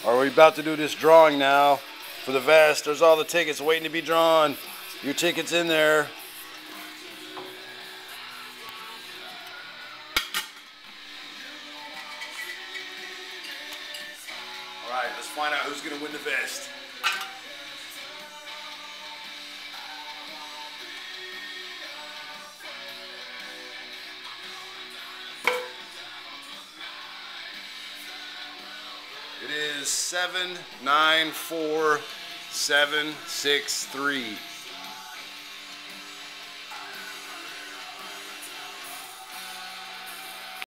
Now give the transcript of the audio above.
Are we about to do this drawing now for the vest? There's all the tickets waiting to be drawn. Your ticket's in there. Alright, let's find out who's going to win the vest. It is 794763.